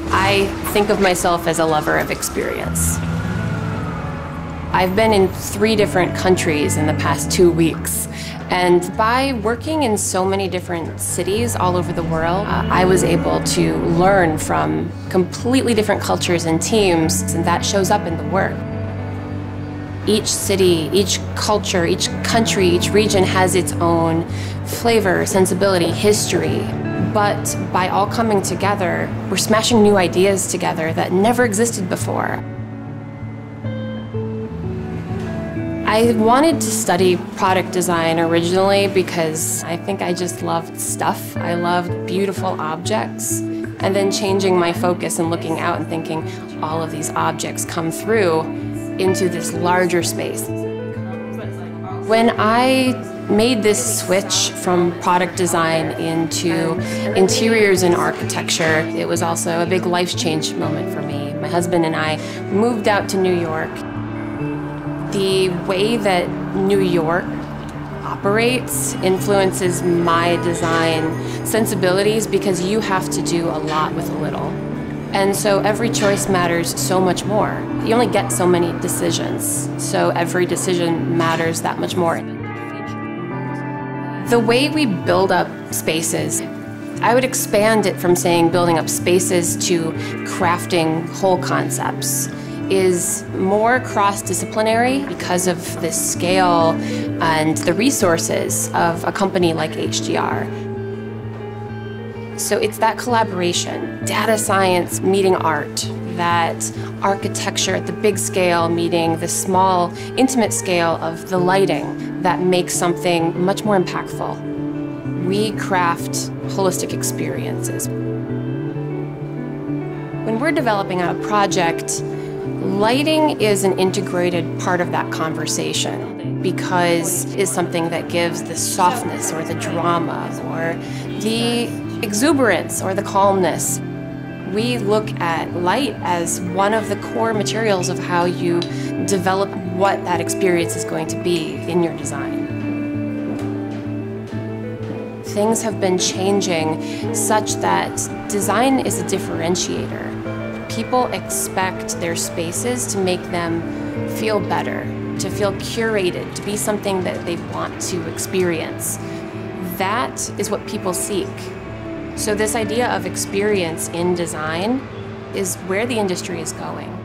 I think of myself as a lover of experience. I've been in 3 different countries in the past 2 weeks, and by working in so many different cities all over the world, I was able to learn from completely different cultures and teams, and that shows up in the work. Each city, each culture, each country, each region has its own flavor, sensibility, history. But by all coming together, we're smashing new ideas together that never existed before. I wanted to study product design originally because I think I just loved stuff. I loved beautiful objects. And then changing my focus and looking out and thinking all of these objects come through into this larger space. When I made this switch from product design into interiors and architecture, it was also a big life change moment for me. My husband and I moved out to New York. The way that New York operates influences my design sensibilities because you have to do a lot with a little. And so every choice matters so much more. You only get so many decisions, so every decision matters that much more. The way we build up spaces, I would expand it from saying building up spaces to crafting whole concepts, is more cross-disciplinary because of the scale and the resources of a company like HDR. So it's that collaboration, data science meeting art, that architecture at the big scale meeting the small, intimate scale of the lighting that makes something much more impactful. We craft holistic experiences. When we're developing a project, lighting is an integrated part of that conversation because it's something that gives the softness or the drama or the exuberance or the calmness. We look at light as one of the core materials of how you develop what that experience is going to be in your design. Things have been changing such that design is a differentiator. People expect their spaces to make them feel better, to feel curated, to be something that they want to experience. That is what people seek. So this idea of experience in design is where the industry is going.